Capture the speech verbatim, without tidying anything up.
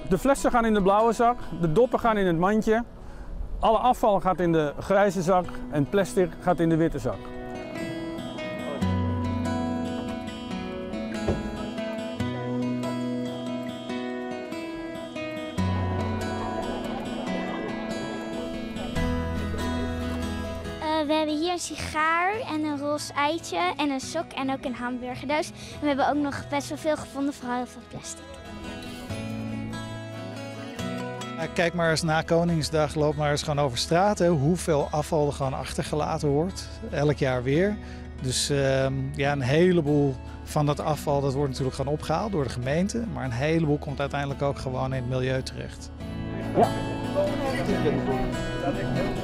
De flessen gaan in de blauwe zak, de doppen gaan in het mandje, alle afval gaat in de grijze zak en plastic gaat in de witte zak. We hebben hier een sigaar en een roze eitje en een sok en ook een hamburgerdoos. En we hebben ook nog best wel veel gevonden, vooral heel veel plastic. Kijk maar eens na Koningsdag, loop maar eens gewoon over straat. Hè, hoeveel afval er gewoon achtergelaten wordt. Elk jaar weer. Dus uh, ja, een heleboel van dat afval dat wordt natuurlijk gewoon opgehaald door de gemeente. Maar een heleboel komt uiteindelijk ook gewoon in het milieu terecht. Ja.